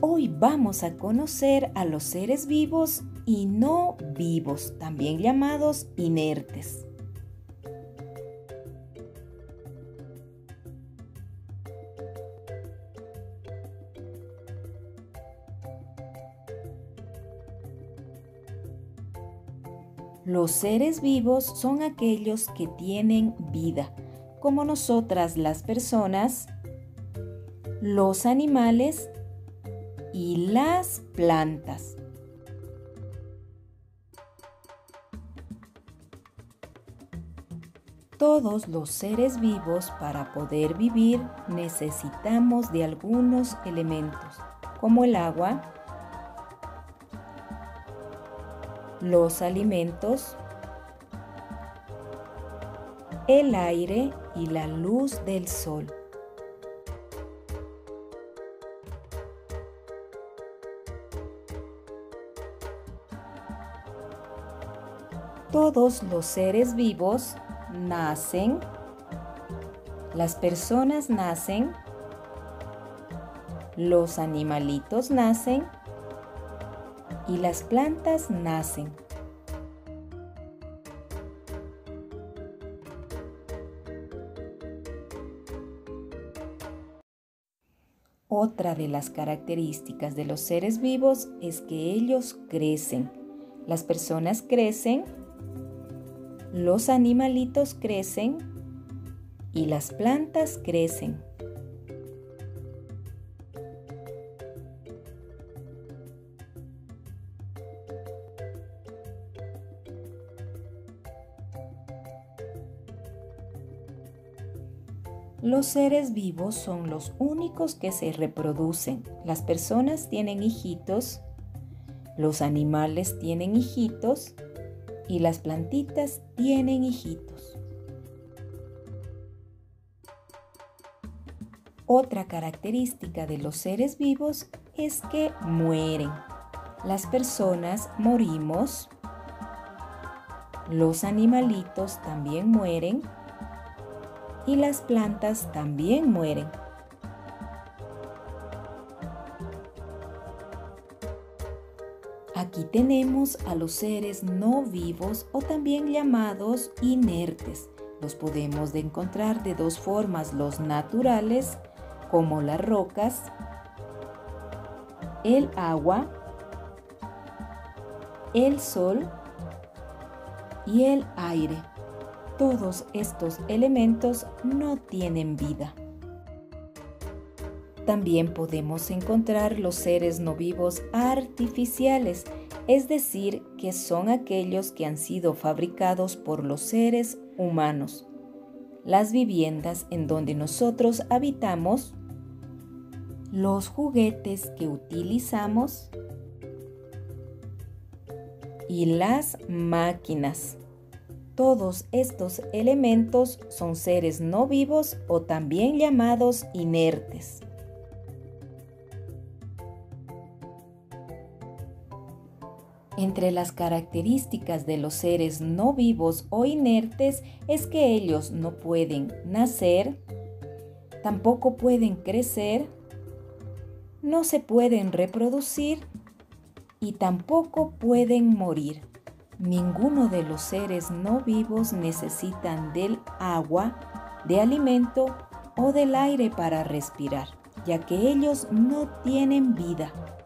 Hoy vamos a conocer a los seres vivos y no vivos, también llamados inertes. Los seres vivos son aquellos que tienen vida, como nosotras las personas, los animales y las plantas. Todos los seres vivos para poder vivir necesitamos de algunos elementos, como el agua, los alimentos, el aire y la luz del sol. Todos los seres vivos nacen, las personas nacen, los animalitos nacen y las plantas nacen. Otra de las características de los seres vivos es que ellos crecen. Las personas crecen, los animalitos crecen y las plantas crecen. Los seres vivos son los únicos que se reproducen. Las personas tienen hijitos, los animales tienen hijitos y las plantitas tienen hijitos. Otra característica de los seres vivos es que mueren. Las personas morimos, los animalitos también mueren y las plantas también mueren. Aquí tenemos a los seres no vivos o también llamados inertes. Los podemos encontrar de dos formas, los naturales, como las rocas, el agua, el sol y el aire. Todos estos elementos no tienen vida. También podemos encontrar los seres no vivos artificiales, es decir, que son aquellos que han sido fabricados por los seres humanos. Las viviendas en donde nosotros habitamos, los juguetes que utilizamos y las máquinas. Todos estos elementos son seres no vivos o también llamados inertes. Entre las características de los seres no vivos o inertes es que ellos no pueden nacer, tampoco pueden crecer, no se pueden reproducir y tampoco pueden morir. Ninguno de los seres no vivos necesitan del agua, de alimento o del aire para respirar, ya que ellos no tienen vida.